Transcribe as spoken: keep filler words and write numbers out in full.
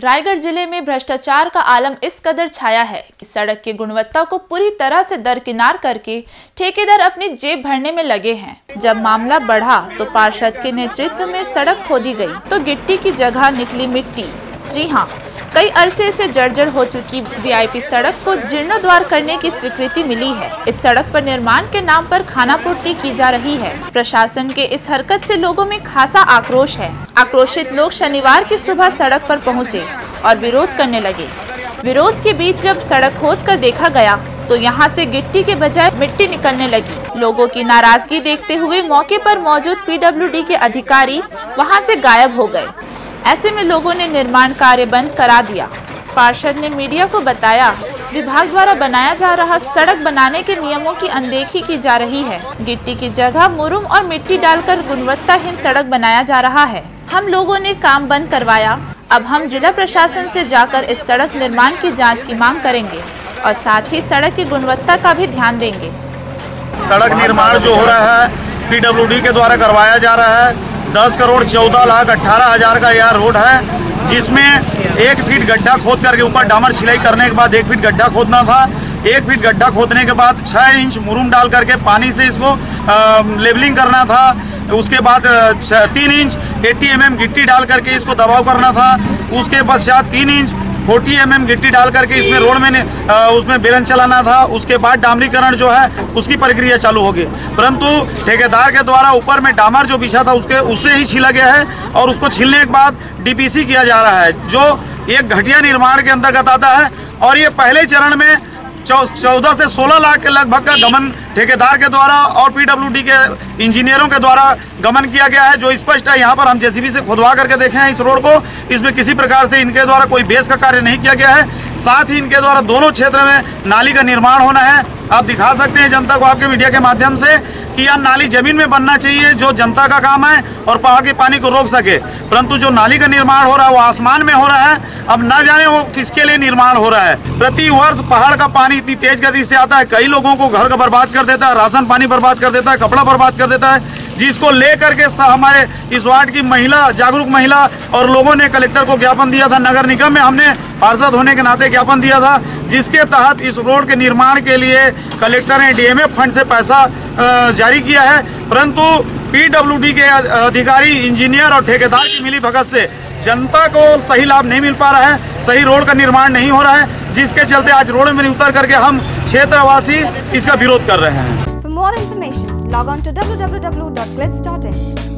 रायगढ़ जिले में भ्रष्टाचार का आलम इस कदर छाया है कि सड़क की गुणवत्ता को पूरी तरह से दरकिनार करके ठेकेदार अपनी जेब भरने में लगे हैं। जब मामला बढ़ा तो पार्षद के नेतृत्व में सड़क खोदी गई तो गिट्टी की जगह निकली मिट्टी। जी हाँ, कई अरसे से जर्जर हो चुकी वीआईपी सड़क को जीर्णोद्धार करने की स्वीकृति मिली है। इस सड़क पर निर्माण के नाम पर खानापूर्ति की जा रही है। प्रशासन के इस हरकत से लोगों में खासा आक्रोश है। आक्रोशित लोग शनिवार की सुबह सड़क पर पहुंचे और विरोध करने लगे। विरोध के बीच जब सड़क खोद कर देखा गया तो यहाँ से गिट्टी के बजाय मिट्टी निकलने लगी। लोगों की नाराजगी देखते हुए मौके पर मौजूद पीडब्ल्यूडी के अधिकारी वहाँ से गायब हो गए। ऐसे में लोगों ने निर्माण कार्य बंद करा दिया। पार्षद ने मीडिया को बताया, विभाग द्वारा बनाया जा रहा सड़क बनाने के नियमों की अनदेखी की जा रही है। गिट्टी की जगह मुरुम और मिट्टी डालकर गुणवत्ताहीन सड़क बनाया जा रहा है। हम लोगों ने काम बंद करवाया। अब हम जिला प्रशासन से जाकर इस सड़क निर्माण की जांच की मांग करेंगे और साथ ही सड़क की गुणवत्ता का भी ध्यान देंगे। सड़क निर्माण जो हो रहा है पीडब्ल्यूडी के द्वारा करवाया जा रहा है। दस करोड़ चौदह लाख अट्ठारह हजार का यह रोड है, जिसमें एक फीट गड्ढा खोद करके ऊपर डामर छिलाई करने के बाद एक फीट गड्ढा खोदना था। एक फीट गड्ढा खोदने के बाद छः इंच मुरुम डाल करके पानी से इसको आ, लेबलिंग करना था। उसके बाद तीन इंच अस्सी एम एम गिट्टी डाल करके इसको दबाव करना था। उसके पश्चात तीन इंच चालीस एम एम गिट्टी डाल करके इसमें रोड में आ, उसमें बेलन चलाना था। उसके बाद डामरीकरण जो है उसकी प्रक्रिया चालू होगी, परंतु ठेकेदार के द्वारा ऊपर में डामर जो बिछा था उसके उससे ही छीला गया है और उसको छीलने के बाद डीपीसी किया जा रहा है, जो एक घटिया निर्माण के अंतर्गत आता है। और ये पहले चरण में चौदह से सोलह लाख के लगभग का गमन ठेकेदार के द्वारा और पीडब्ल्यूडी के इंजीनियरों के द्वारा गमन किया गया है, जो स्पष्ट है। यहाँ पर हम जेसीबी से खुदवा करके देखे हैं इस रोड को। इसमें किसी प्रकार से इनके द्वारा कोई बेस का कार्य नहीं किया गया है। साथ ही इनके द्वारा दोनों क्षेत्र में नाली का निर्माण होना है। आप दिखा सकते हैं जनता को आपके मीडिया के माध्यम से कि यह नाली जमीन में बनना चाहिए, जो जनता का काम है और पहाड़ के पानी को रोक सके, परंतु जो नाली का निर्माण हो रहा है वो आसमान में हो रहा है। अब न जाने वो किसके लिए निर्माण हो रहा है। प्रति वर्ष पहाड़ का पानी इतनी तेज गति से आता है, कई लोगों को घर का बर्बाद कर देता है, राशन पानी बर्बाद कर देता है, कपड़ा बर्बाद कर देता है, जिसको लेकर के हमारे इस वार्ड की महिला, जागरूक महिला और लोगों ने कलेक्टर को ज्ञापन दिया था। नगर निगम में हमने पार्षद होने के नाते ज्ञापन दिया था, जिसके तहत इस रोड के निर्माण के लिए कलेक्टर ने डीएमएफ फंड से पैसा जारी किया है, परंतु पीडब्ल्यूडी के अधिकारी, इंजीनियर और ठेकेदार की मिली भगत से जनता को सही लाभ नहीं मिल पा रहा है, सही रोड का निर्माण नहीं हो रहा है, जिसके चलते आज रोड में उतर करके हम क्षेत्रवासी इसका विरोध कर रहे हैं। For more information, log on to w w w dot clips dot in.